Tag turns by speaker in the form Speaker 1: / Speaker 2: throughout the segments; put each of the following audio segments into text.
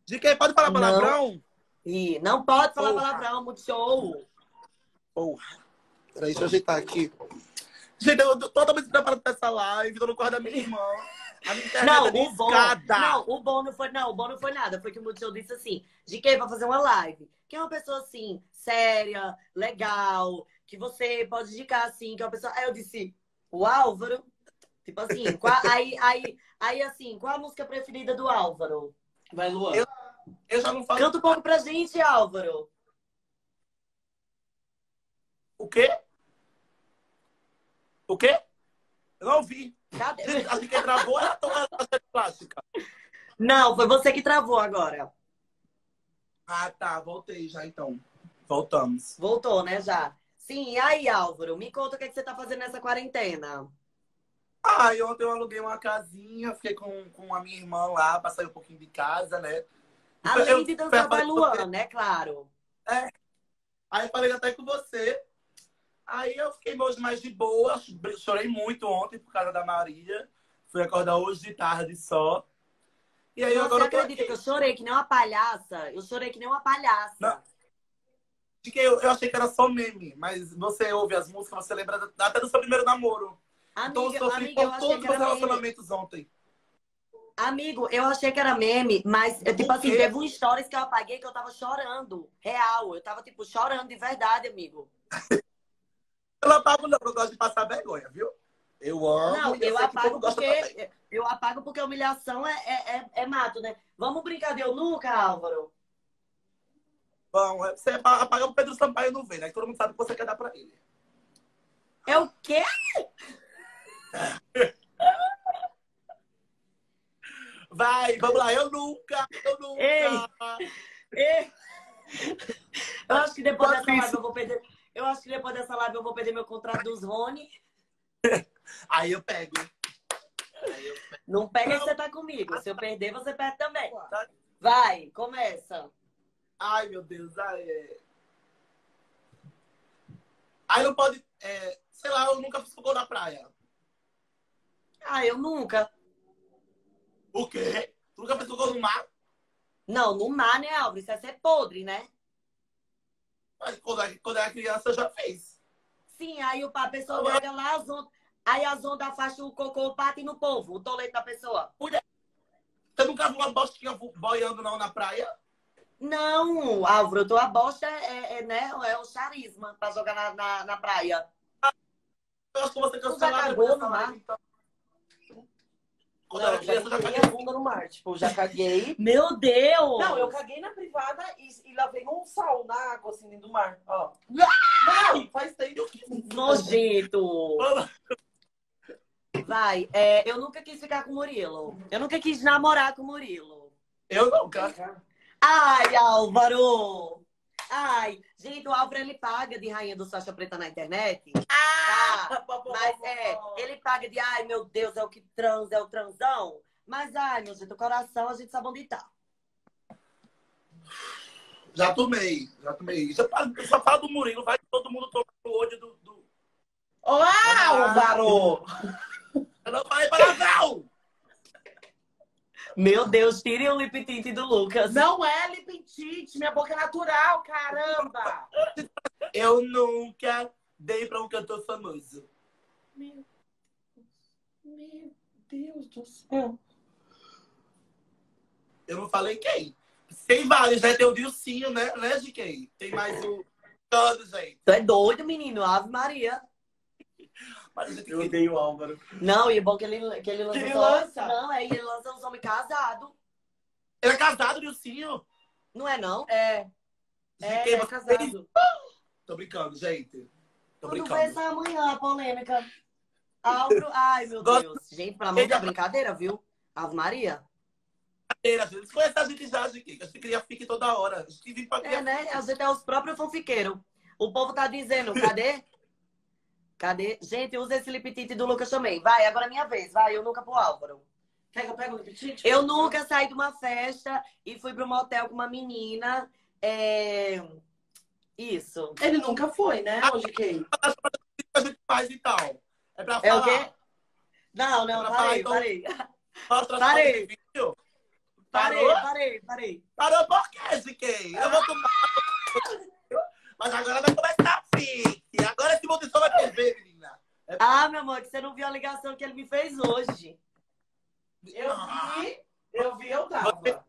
Speaker 1: De quem pode falar
Speaker 2: Não.
Speaker 1: palavrão?
Speaker 2: E não pode falar
Speaker 1: Porra.
Speaker 2: palavrão, Multishow.
Speaker 1: Porra. Peraí, deixa eu ajeitar aqui. Gente, eu tô totalmente preparado pra essa live, tô no quarto da minha irmã. A minha internet
Speaker 2: Não,
Speaker 1: é
Speaker 2: o bom.
Speaker 1: discada.
Speaker 2: Não, o bom não foi, não, o bom não foi nada. Foi que o Multishow disse assim: de quem vai fazer uma live? Que é uma pessoa assim, séria, legal, que você pode indicar assim, que é uma pessoa. Aí eu disse, o Álvaro. Tipo assim, aí assim, qual a música preferida do Álvaro?
Speaker 3: Vai, Luan.
Speaker 1: Eu já não falo.
Speaker 2: Canta um pouco pra gente, Álvaro.
Speaker 1: O quê? O quê? Eu não ouvi.
Speaker 2: Cadê?
Speaker 1: Acho que quem travou é a tua plástica.
Speaker 2: Não, foi você que travou agora.
Speaker 1: Ah, tá. Voltei já, então. Voltamos.
Speaker 2: Voltou, né, já? Sim, e aí, Álvaro? Me conta o que você tá fazendo nessa quarentena.
Speaker 1: Ah, e ontem eu aluguei uma casinha, fiquei com a minha irmã lá, pra sair um pouquinho de casa, né?
Speaker 2: Além de dançar
Speaker 1: falei
Speaker 2: Vai
Speaker 1: com você.
Speaker 2: Luan, né, claro.
Speaker 1: Aí falei até com você. Aí eu fiquei hoje mais de boa. Chorei muito ontem por causa da Maria. Fui acordar hoje de tarde só. E aí
Speaker 2: Não,
Speaker 1: agora
Speaker 2: você
Speaker 1: eu tô
Speaker 2: acredita
Speaker 1: aqui.
Speaker 2: que eu chorei que nem uma palhaça? Eu chorei que nem uma palhaça.
Speaker 1: Não. De que eu achei que era só meme, mas você ouve as músicas, você lembra até do seu primeiro namoro. Então eu sofri
Speaker 2: Amiga, eu
Speaker 1: por
Speaker 2: achei
Speaker 1: todos
Speaker 2: que
Speaker 1: os meus
Speaker 2: era meme.
Speaker 1: relacionamentos ontem.
Speaker 2: Amigo, eu achei que era meme, mas, tipo
Speaker 1: Por
Speaker 2: assim,
Speaker 1: quê?
Speaker 2: teve um stories que eu apaguei que eu tava chorando. Real. Eu tava, tipo, chorando de verdade, amigo.
Speaker 1: Eu não apago não, eu gosto de passar vergonha, viu? Eu amo
Speaker 2: Não,
Speaker 1: e eu sei que o povo gosta também.
Speaker 2: eu apago porque humilhação é mato, né? Vamos brincar de eu nunca, Álvaro?
Speaker 1: Bom, você apaga o Pedro Sampaio não vê, né? Todo mundo sabe que você quer dar pra ele.
Speaker 2: É o quê?
Speaker 1: Vai, vamos lá. Eu nunca.
Speaker 2: Ei! Ei! Eu acho que depois
Speaker 1: Enquanto
Speaker 2: dessa live
Speaker 1: isso-
Speaker 2: eu vou perder. Eu acho que depois dessa live eu vou perder meu contrato dos Rony.
Speaker 1: Aí eu pego.
Speaker 2: Não pega que você tá comigo. Se eu perder, você perde também. Vai, começa.
Speaker 1: Ai, meu Deus. Aí não pode... sei lá, eu nunca fiz cocô na praia.
Speaker 2: Ah, eu nunca.
Speaker 1: O quê? Tu nunca fez cocô no mar?
Speaker 2: Não, no mar, né, Álvaro? Isso é ser podre, né?
Speaker 1: Mas quando era criança, já fez.
Speaker 2: Sim, aí a pessoa pega lá, aí as ondas afastam o cocô, bate no povo, o tolete da pessoa.
Speaker 1: Mulher, você nunca viu uma bostinha boiando não na praia?
Speaker 2: Não, Álvaro, tua bosta né, é o charisma pra jogar na praia.
Speaker 1: Eu acho que você
Speaker 2: Tu já
Speaker 1: cancelava
Speaker 2: cagou
Speaker 1: depois
Speaker 2: no
Speaker 1: dessa
Speaker 2: mar?
Speaker 1: live, então. Quando
Speaker 3: Não,
Speaker 1: era
Speaker 3: eu já
Speaker 1: criança, eu já
Speaker 3: enfiei
Speaker 1: caguei.
Speaker 3: a bunda no mar. Tipo, já caguei.
Speaker 2: Meu Deus!
Speaker 3: Não, eu caguei na privada e lavei um sal na água, assim, dentro do mar. Ó. Não, faz tempo que...
Speaker 2: Nojento! Vai, eu nunca quis ficar com o Murilo. Eu nunca quis namorar com o Murilo.
Speaker 1: Eu nunca.
Speaker 2: Ai, Álvaro! Ai, gente, o Álvaro ele paga de rainha do Sacha Preta na internet. Tá, mas ele paga de ai, meu Deus, é o que transa, é o transão. Mas ai, meu gente, o coração a gente sabe onde tá.
Speaker 1: Já tomei. Só fala do Murilo, vai todo mundo tomar no olho do...
Speaker 3: Olá, Álvaro!
Speaker 1: Eu não falei palavrão!
Speaker 2: Meu Deus, tire o lip tint do Lucas.
Speaker 3: Não é lip tint, minha boca é natural, caramba!
Speaker 1: Eu nunca dei pra um cantor famoso.
Speaker 3: Meu Deus do céu.
Speaker 1: Eu não falei quem. Tem vários, né? Tem o Dilcinho, né? De quem? Tem mais o... Todos, gente.
Speaker 2: Tu é doido, menino? Ave Maria.
Speaker 1: Mas a gente
Speaker 3: Eu odeio o Álvaro.
Speaker 2: Não, e é bom que ele lança.
Speaker 3: Que ele
Speaker 2: só-
Speaker 3: lança?
Speaker 2: Não, ele lança os homens casados.
Speaker 1: Ele é casado, Dilcinho.
Speaker 2: Não é, não?
Speaker 3: É,
Speaker 1: De
Speaker 3: ele
Speaker 1: quem
Speaker 3: é
Speaker 1: você
Speaker 3: casado.
Speaker 1: Tô brincando, gente. Tô
Speaker 2: Tudo
Speaker 1: brincando.
Speaker 2: vai ser amanhã, a polêmica. Álvaro, ai, meu
Speaker 1: Gosto-
Speaker 2: Deus. Gente, pelo amor de Deus, brincadeira, viu? Ave Maria.
Speaker 1: Gente. Conhece a gente já, de quem? A gente cria fique toda hora. A gente vive pra criar
Speaker 2: É, né? A gente é os próprios fofiqueiros. O povo tá dizendo, cadê? Cadê? Gente, usa esse lip tint do Lucas também. Vai, agora é minha vez. Vai, eu nunca pro Álvaro.
Speaker 3: Quer que eu pegue o lip tint?
Speaker 2: Eu nunca saí de uma festa e fui para um motel com uma menina. Isso.
Speaker 3: Ele nunca foi, né, hoje quem?
Speaker 1: a gente faz e tal. É pra
Speaker 2: É o
Speaker 1: falar.
Speaker 2: quê? Não,
Speaker 1: É pra
Speaker 2: parei,
Speaker 1: falar, então.
Speaker 2: parei.
Speaker 1: Mostra as
Speaker 2: Parei.
Speaker 1: fotos de vídeo.
Speaker 2: Parei,
Speaker 1: Parou?
Speaker 2: parei.
Speaker 1: Parou por quê, GK? Eu vou tomar. Mas agora vai começar a fique. Agora esse monte só vai perder, menina.
Speaker 2: Ah, meu amor, que você não viu a ligação que ele me fez hoje.
Speaker 3: Eu tava.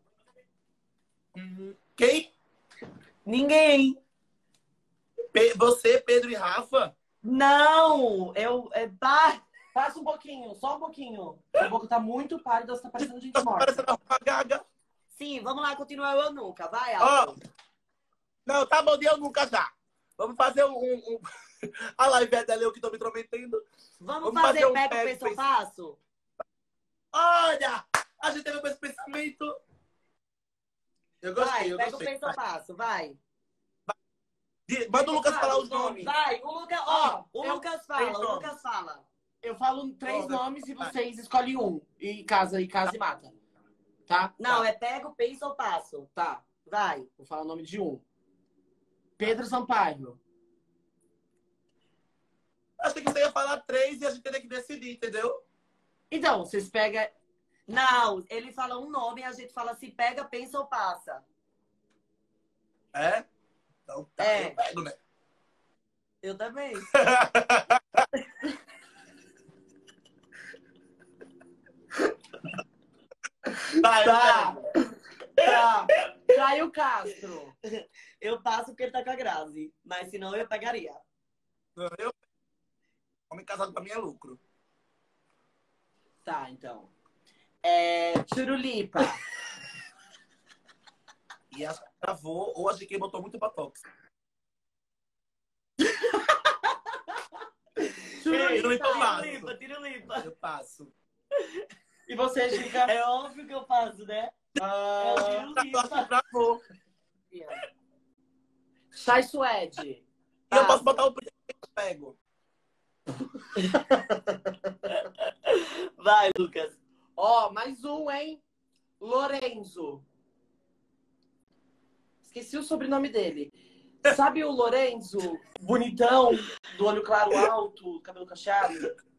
Speaker 1: Quem?
Speaker 2: Ninguém.
Speaker 1: Você, Pedro e Rafa?
Speaker 2: Não,
Speaker 3: Passa um pouquinho, só um pouquinho. A boca tá muito pálida, você tá parecendo gente
Speaker 1: Tá
Speaker 3: morta.
Speaker 1: parecendo uma gaga.
Speaker 2: Sim, vamos lá, continuar eu nunca. Vai,
Speaker 1: Ó,
Speaker 2: Álvaro.
Speaker 1: não, tá bom, eu nunca já. Vamos fazer a live é dela, eu que tô me intrometendo.
Speaker 2: Vamos
Speaker 1: fazer
Speaker 2: fazer
Speaker 1: um
Speaker 2: pega o
Speaker 1: pega,
Speaker 2: pensa ou
Speaker 1: pensa.
Speaker 2: passo?
Speaker 1: Olha! A gente teve esse pensamento. Eu
Speaker 2: Vai,
Speaker 1: gostei, eu
Speaker 2: pega o
Speaker 1: gostei.
Speaker 2: pensa ou passo, vai.
Speaker 1: Manda o Lucas falar os nomes.
Speaker 2: Vai, o Lucas, Lucas fala,
Speaker 1: tem
Speaker 2: o
Speaker 1: nome.
Speaker 2: Lucas fala.
Speaker 3: Eu falo 3
Speaker 1: Bora.
Speaker 3: nomes e vocês escolhem um. E casa e mata. Tá?
Speaker 2: Não,
Speaker 3: Tá.
Speaker 2: é pega o pensa ou passo.
Speaker 3: Tá.
Speaker 2: Vai.
Speaker 3: Vou falar o nome de um. Pedro Sampaio.
Speaker 1: Achei que você ia falar 3 e a gente teria que decidir, entendeu?
Speaker 3: Então, vocês pegam.
Speaker 2: Não, ele fala um nome e a gente fala se pega, pensa ou passa.
Speaker 1: É? Então tá,
Speaker 2: É.
Speaker 1: eu pego, né?
Speaker 2: Eu também.
Speaker 1: Vai,
Speaker 3: Tá.
Speaker 1: eu pego.
Speaker 3: Tá. Caio Castro.
Speaker 2: Eu passo porque ele tá com a Grazi. Mas senão eu pegaria.
Speaker 1: Não, eu pego. Homem casado pra mim é lucro.
Speaker 3: Tá, então. Churulipa.
Speaker 1: E a travou, ou a GK botou muito botox.
Speaker 3: Churulipa.
Speaker 2: Tira o limpa.
Speaker 1: Eu passo.
Speaker 3: E você, Gica?
Speaker 2: É óbvio que eu passo, né?
Speaker 3: Ah,
Speaker 2: Eu tiro
Speaker 1: Eu acho que travou.
Speaker 3: Chai Suede.
Speaker 1: E eu posso botar o primeiro que eu pego.
Speaker 2: Vai, Lucas.
Speaker 3: Ó, mais um, hein? Lorenzo. Esqueci o sobrenome dele. Sabe o Lorenzo, bonitão, do olho claro alto, cabelo cacheado?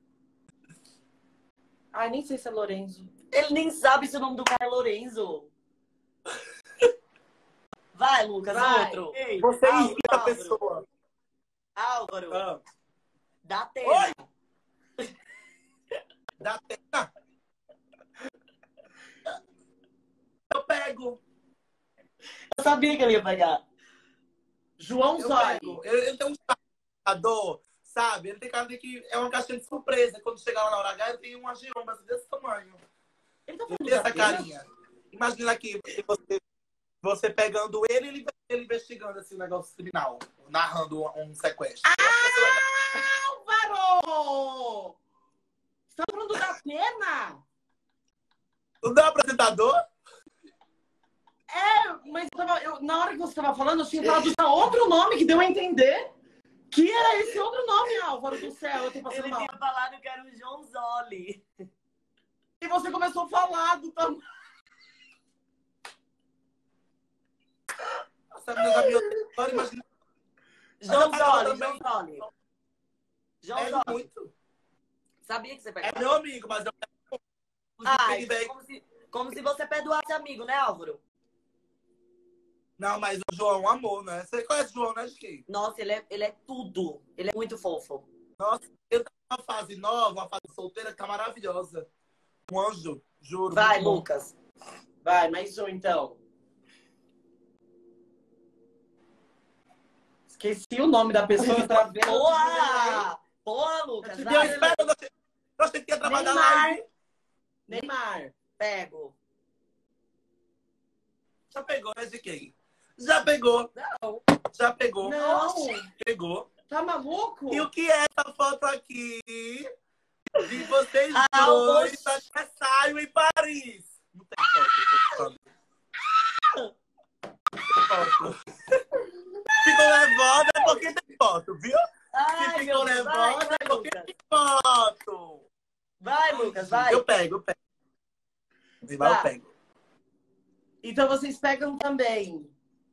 Speaker 3: Ai, nem sei se é Lorenzo.
Speaker 2: Ele nem sabe se o nome do cara é Lorenzo. Vai, Lucas,
Speaker 3: Vai.
Speaker 2: outro.
Speaker 1: Ei, você
Speaker 2: Álvaro,
Speaker 1: irrita a
Speaker 2: Álvaro.
Speaker 1: pessoa.
Speaker 2: Álvaro,
Speaker 1: Ah,
Speaker 2: da Atena.
Speaker 1: dá tempo. Eu pego.
Speaker 2: Eu sabia que ele ia pegar.
Speaker 3: João
Speaker 1: Eu
Speaker 3: Zói.
Speaker 1: pego. Ele tem um chamador, sabe? Ele tem cara de que é uma caixinha de surpresa. Quando chegar lá na hora H, ele tem uma giromba desse tamanho.
Speaker 3: Ele tá
Speaker 1: Ele
Speaker 3: falando
Speaker 1: tem essa
Speaker 3: da Atena?
Speaker 1: carinha. Imagina aqui, você pegando ele investigando assim, o negócio criminal. Narrando um sequestro.
Speaker 3: Álvaro! Você tá falando da Atena?
Speaker 1: Não dá apresentador?
Speaker 3: Mas na hora que você tava falando, eu tinha falado já outro nome que deu a entender que era esse outro nome, Álvaro do céu. Eu tô passando
Speaker 2: Ele
Speaker 3: mal.
Speaker 2: tinha falado que era o João Zoli.
Speaker 3: E você começou a falar do tamanho.
Speaker 1: Nossa, menina já me agora imagina.
Speaker 2: João
Speaker 1: Mas eu pego
Speaker 2: Zoli, João
Speaker 1: também.
Speaker 2: Zoli. João
Speaker 1: É
Speaker 2: Zoli.
Speaker 1: muito.
Speaker 2: Sabia que você
Speaker 1: É
Speaker 2: pegava?
Speaker 1: meu amigo, mas eu pego.
Speaker 2: Ah,
Speaker 1: Ele vem.
Speaker 2: como se você perdoasse amigo, né, Álvaro?
Speaker 1: Não, mas o João é um amor, né? Você conhece o João, né, Chiquinho?
Speaker 2: Nossa, ele é tudo. Ele é muito fofo.
Speaker 1: Nossa, ele tá numa fase nova, uma fase solteira que tá maravilhosa. Um anjo, juro.
Speaker 2: Vai,
Speaker 1: muito bom.
Speaker 2: Lucas.
Speaker 3: Vai, mais um então. Esqueci o nome da pessoa que tá vendo.
Speaker 2: Boa! Boa, Lucas.
Speaker 1: Eu
Speaker 2: Vai.
Speaker 1: espero, eu achei que ia trabalhar a
Speaker 3: Neymar.
Speaker 1: live.
Speaker 3: Neymar.
Speaker 2: Pego.
Speaker 1: Já pegou, né, GK? Já pegou.
Speaker 2: Não.
Speaker 1: Já pegou.
Speaker 3: Não.
Speaker 1: Pegou.
Speaker 3: Tá maluco?
Speaker 1: E o que é essa foto aqui de vocês
Speaker 2: Ah,
Speaker 1: dois
Speaker 2: oxe.
Speaker 1: aniversário em Paris? Não tem foto. Não tem foto. Ficou nervosa porque tem foto, viu?
Speaker 2: Ai,
Speaker 1: Se
Speaker 2: meu
Speaker 1: ficou
Speaker 2: Deus.
Speaker 1: nervosa
Speaker 2: Vai,
Speaker 1: porque
Speaker 2: Lucas.
Speaker 1: tem foto.
Speaker 2: Vai, Lucas, vai.
Speaker 1: Eu pego. Vai, eu
Speaker 3: Tá.
Speaker 1: pego.
Speaker 3: Então vocês pegam também.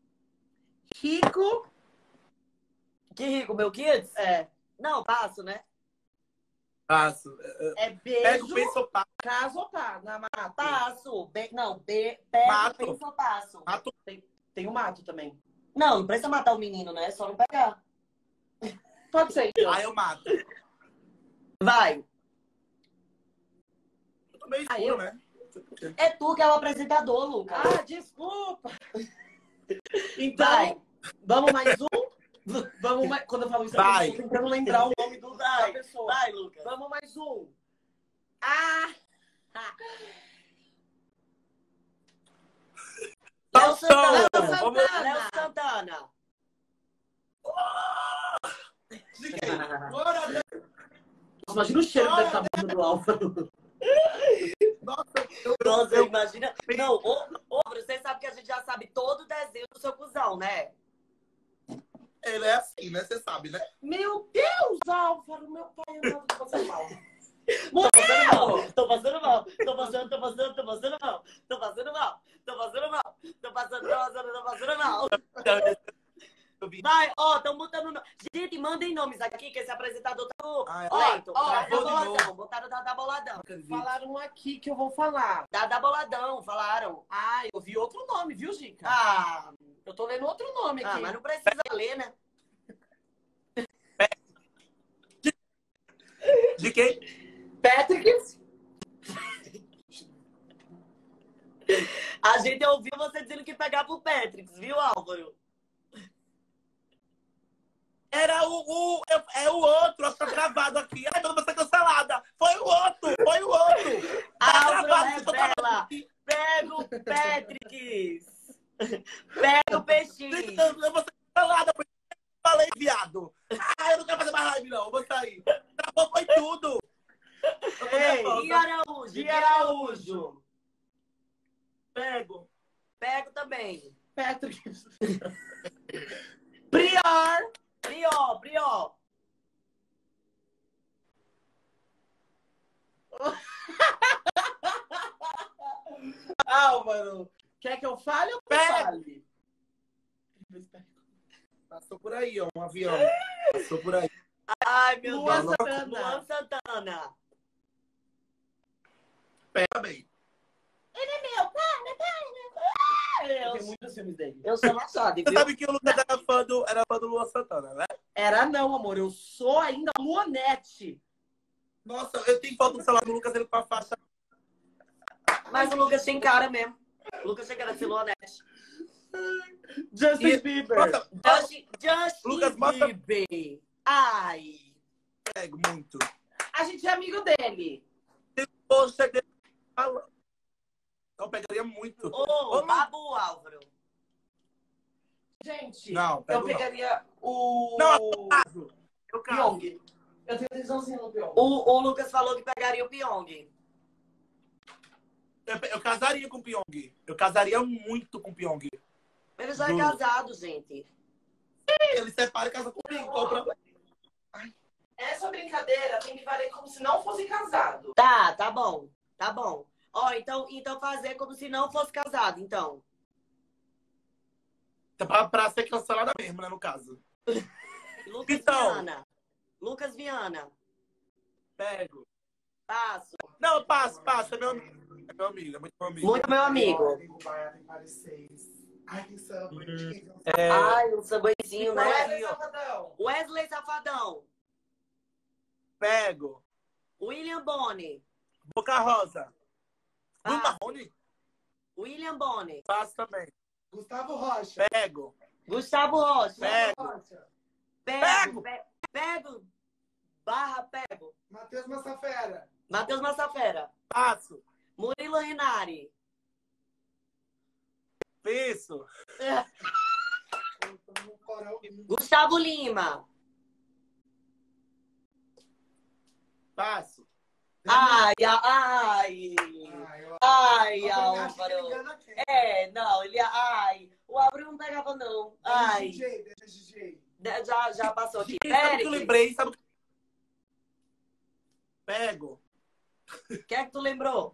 Speaker 3: Rico.
Speaker 2: Que rico, meu kids?
Speaker 3: É.
Speaker 2: Não, passo, né?
Speaker 1: Passo.
Speaker 3: É
Speaker 1: Pego,
Speaker 3: beijo,
Speaker 1: penso, passo.
Speaker 3: caso ou pá, na mato.
Speaker 2: Passo. Não, pego,
Speaker 1: Mato.
Speaker 2: penso ou passo.
Speaker 1: Mato.
Speaker 3: Tem o mato também.
Speaker 2: Não, não precisa matar o menino, né? É só não pegar.
Speaker 3: Pode ser, então.
Speaker 1: Aí eu mato.
Speaker 2: Vai.
Speaker 1: Eu tô meio
Speaker 3: Aí
Speaker 1: escuro,
Speaker 3: eu-
Speaker 1: né? Não sei por quê.
Speaker 2: É tu que é o apresentador, Lucas.
Speaker 3: Ah, desculpa. Então,
Speaker 2: Vai.
Speaker 3: vamos mais um? Vamos mais... Quando eu falo isso,
Speaker 1: Vai.
Speaker 3: eu tô tentando lembrar o nome da
Speaker 2: Vai.
Speaker 3: pessoa.
Speaker 2: Vai, Lucas.
Speaker 3: Vamos mais um. Ah!
Speaker 2: Léo Santana.
Speaker 1: Então, vamos lá.
Speaker 2: Léo Santana.
Speaker 1: De quem? Bora, né?
Speaker 3: Nossa, imagina o cheiro que deve estar vindo do Álvaro.
Speaker 1: Nossa,
Speaker 2: Nossa, imagina. Não, ô, você sabe que a gente já sabe todo o desenho do seu cuzão, né?
Speaker 1: ele é assim, né? Você sabe, né?
Speaker 3: Meu Deus, Álvaro, meu pai amado, tô passando mal.
Speaker 2: Tô passando mal. Tô passando mal.
Speaker 1: Eu vi.
Speaker 2: Vai, ó, estão botando nome. Gente, mandem nomes aqui, que esse apresentador tá
Speaker 1: Ah, é.
Speaker 2: lento.
Speaker 3: Ó,
Speaker 2: Dada
Speaker 1: vou de
Speaker 2: Boladão.
Speaker 1: novo.
Speaker 2: Botaram Dada Boladão.
Speaker 3: Falaram aqui que eu vou falar.
Speaker 2: Dada Boladão, falaram.
Speaker 3: Ah, eu vi outro nome, viu, Gica?
Speaker 2: Ah,
Speaker 3: Eu tô lendo outro nome aqui.
Speaker 2: mas não precisa ler, né?
Speaker 1: De quem?
Speaker 3: Patrick.
Speaker 2: A gente ouviu você dizendo que pegava o Patrick, viu, Álvaro?
Speaker 1: Era é o outro, ó, tá gravado aqui. Ai, eu vou ser cancelada. Foi o outro. Tá
Speaker 2: Álvaro
Speaker 1: gravado, tô gravando
Speaker 2: revela.
Speaker 1: aqui.
Speaker 2: Pega o Patrick. Pega o peixinho.
Speaker 1: Eu vou ser cancelada, porque eu falei, viado. Ah, eu não quero fazer mais live, não. Eu vou sair. Acabou, foi tudo. Eu tô
Speaker 2: Ei,
Speaker 1: nervosa.
Speaker 2: e Araújo?
Speaker 3: De Araújo.
Speaker 1: Pego.
Speaker 2: Pego também.
Speaker 3: Patrick. Prior.
Speaker 2: Prior.
Speaker 3: Álvaro, quer que eu fale ou que eu
Speaker 1: Pega.
Speaker 3: fale?
Speaker 1: Passou por aí, ó, um avião. Passou por aí.
Speaker 2: Ai, meu
Speaker 3: Luan
Speaker 2: Deus.
Speaker 3: Santana.
Speaker 2: Luan Santana.
Speaker 1: Pega bem.
Speaker 3: Eu tenho muitos filmes dele.
Speaker 2: Eu sou machado,
Speaker 1: Você
Speaker 2: viu?
Speaker 1: sabe que o Lucas era fã do Luan Santana, né?
Speaker 3: Era não, amor. Eu sou ainda Luanete.
Speaker 1: Nossa, eu tenho foto do celular do Lucas, ele com a faixa.
Speaker 2: Mas o Lucas tem cara mesmo. O Lucas tem cara de ser Luanete.
Speaker 3: Justin
Speaker 1: E-
Speaker 3: Bieber.
Speaker 1: Nossa,
Speaker 2: Justin
Speaker 1: Lucas, mostra-
Speaker 2: Bieber. Ai.
Speaker 1: pego muito.
Speaker 3: A gente é amigo dele.
Speaker 1: Poxa, que fala. Eu pegaria muito.
Speaker 2: Ô, Babu Álvaro.
Speaker 3: Gente,
Speaker 1: Não,
Speaker 3: eu
Speaker 1: pego não.
Speaker 3: pegaria o...
Speaker 1: Não, eu caso.
Speaker 3: Pyong. Eu tenho tesãozinho no Pyong.
Speaker 2: O Lucas falou que pegaria o Pyong.
Speaker 1: Eu casaria com o Pyong. Eu casaria muito com o Pyong.
Speaker 2: Ele já é
Speaker 1: Juro.
Speaker 2: casado, gente.
Speaker 1: Ele separa e casa comigo. Qual o problema?
Speaker 3: Essa brincadeira tem que valer como se não fosse casado.
Speaker 2: Tá bom. Ó, então fazer como se não fosse casado, então.
Speaker 1: Pra ser cancelada mesmo, né, no caso.
Speaker 2: Lucas
Speaker 1: Então.
Speaker 2: Viana. Lucas Viana.
Speaker 1: Pego.
Speaker 2: Passo.
Speaker 1: Não, passo. É meu amigo. É meu amigo, é muito meu amigo.
Speaker 2: Muito meu amigo. Ai, um sambanzinho, né?
Speaker 3: Wesley Safadão.
Speaker 2: Wesley Safadão.
Speaker 1: Pego.
Speaker 2: William Boni.
Speaker 1: Boca Rosa.
Speaker 2: Ah.
Speaker 1: Bruno Marrone.
Speaker 2: William Boni.
Speaker 1: Passo também.
Speaker 4: Gustavo Rocha.
Speaker 1: Pego.
Speaker 2: Gustavo Rocha.
Speaker 1: Pego.
Speaker 2: Pego. Pego. Pego.
Speaker 4: Matheus Massafera.
Speaker 2: Matheus Massafera.
Speaker 1: Passo.
Speaker 2: Murilo Renari.
Speaker 1: Isso.
Speaker 2: Gustavo Lima.
Speaker 1: Passo.
Speaker 2: Ai,
Speaker 4: Álvaro.
Speaker 2: Álvaro. Não, ai. O Álvaro não pegava, não. Ai.
Speaker 4: DJ.
Speaker 2: Já passou aqui.
Speaker 1: Sabe o que eu
Speaker 2: Péricles.
Speaker 1: lembrei? Sabe o que... Pego.
Speaker 2: O que é que tu lembrou?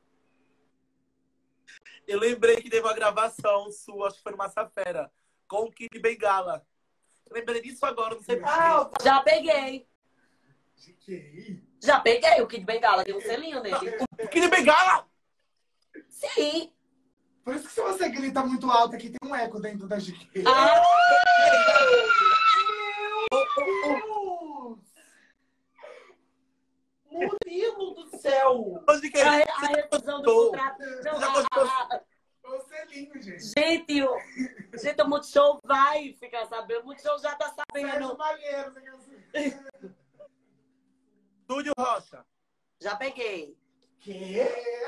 Speaker 1: Eu lembrei que teve uma gravação sua, acho que foi no Massafera, com o Kid Bengala. Eu lembrei disso agora, não sei porquê.
Speaker 2: Já peguei.
Speaker 4: GQI?
Speaker 2: Já peguei o Kid Bengala, tem um selinho nele.
Speaker 1: Que de bengala!
Speaker 2: Sim.
Speaker 4: Por isso que se você grita muito alto aqui, tem um eco dentro da GK.
Speaker 2: Ah,
Speaker 3: Murilo do céu!
Speaker 1: Hoje que
Speaker 2: a revisão do contrato. Não,
Speaker 1: Já gostou?
Speaker 4: O selinho, gente.
Speaker 2: gente, o Multishow vai ficar sabendo. O Multishow já tá
Speaker 4: Sérgio
Speaker 2: sabendo.
Speaker 4: Malheiro.
Speaker 1: Estúdio Rocha.
Speaker 2: Já peguei.
Speaker 4: Que?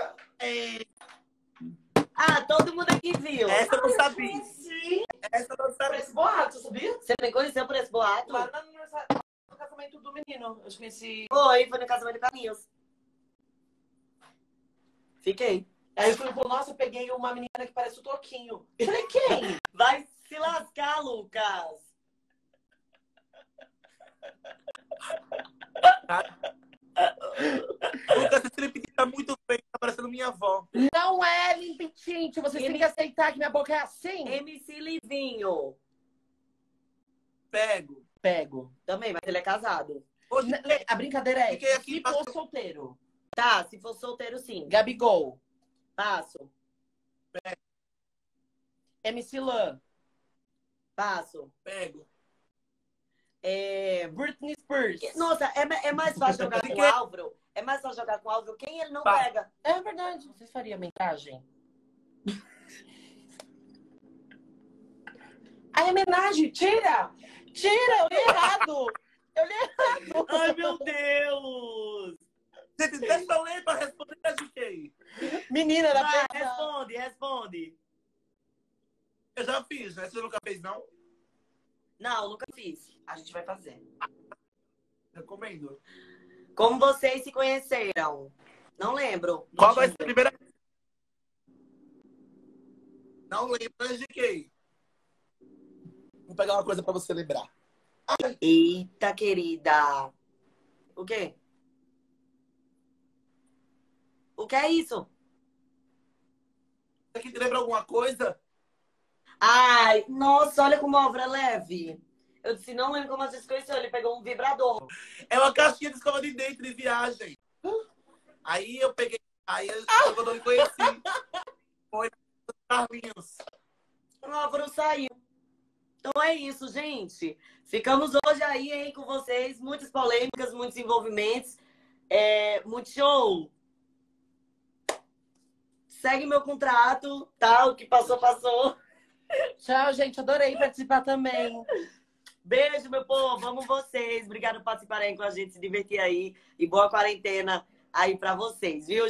Speaker 2: Ah, todo mundo aqui viu.
Speaker 1: Essa eu não sabia.
Speaker 3: Conheci
Speaker 1: Essa eu não
Speaker 3: por
Speaker 1: sabia.
Speaker 3: esse boato, sabia?
Speaker 2: Você me conheceu por esse boato?
Speaker 3: Lá no aniversário, no casamento do menino. Eu te conheci.
Speaker 2: Foi no casamento de Carlinhos. Fiquei.
Speaker 3: Aí eu falei, pô, nossa, eu peguei uma menina que parece o Toquinho. Eu falei, quem?
Speaker 2: Vai se lascar, Lucas.
Speaker 1: Lucas, esse Felipe tá muito feio, tá parecendo minha avó.
Speaker 3: Não é limpitinte. Vocês têm que aceitar que minha boca é assim.
Speaker 2: MC Livinho.
Speaker 1: Pego.
Speaker 3: Pego.
Speaker 2: Também, mas ele é casado.
Speaker 1: Hoje,
Speaker 3: A brincadeira é
Speaker 1: Fiquei aqui,
Speaker 3: se
Speaker 1: passou.
Speaker 3: for solteiro.
Speaker 2: Tá, se for solteiro, sim.
Speaker 3: Gabigol.
Speaker 2: Passo.
Speaker 3: MC Lan.
Speaker 2: Passo.
Speaker 1: pego.
Speaker 3: Britney Spears.
Speaker 2: Nossa, é mais fácil jogar com o Álvaro. É mais fácil jogar com o Álvaro. Quem ele não pega?
Speaker 3: É verdade. Vocês fariam homenagem? A homenagem, tira! Tira! Eu li errado! Eu li errado!
Speaker 2: Ai, meu Deus!
Speaker 1: Gente, deixa eu ler pra responder a GK.
Speaker 3: Menina da
Speaker 2: Vai,
Speaker 3: pessoa.
Speaker 2: responde.
Speaker 1: Eu já fiz, né? Você nunca fez, não?
Speaker 2: Não, nunca fiz.
Speaker 3: A gente vai fazer.
Speaker 1: Recomendo.
Speaker 2: Como vocês se conheceram? Não lembro.
Speaker 1: Qual vai ser a primeira? Não lembro, né, GK? Vou pegar uma coisa pra você lembrar.
Speaker 2: Eita, querida. O quê? O que é isso?
Speaker 1: Você aqui te lembra alguma coisa?
Speaker 2: Ai, nossa, olha como a obra é leve. Eu disse, não lembro como a gente se conheceu. Ele pegou um vibrador.
Speaker 1: É uma caixinha de escova de dente de viagem. Aí eu peguei. Aí quando eu me conheci. Foi Carlinhos.
Speaker 2: O Álvaro saiu. Então é isso, gente. Ficamos hoje aí, hein, com vocês. Muitas polêmicas, muitos envolvimentos. Muito show. Segue meu contrato, tá? O que passou, passou.
Speaker 3: Tchau, gente. Adorei participar também.
Speaker 2: Beijo, meu povo. Amo vocês. Obrigado por participarem com a gente, se divertir aí. E boa quarentena aí pra vocês, viu?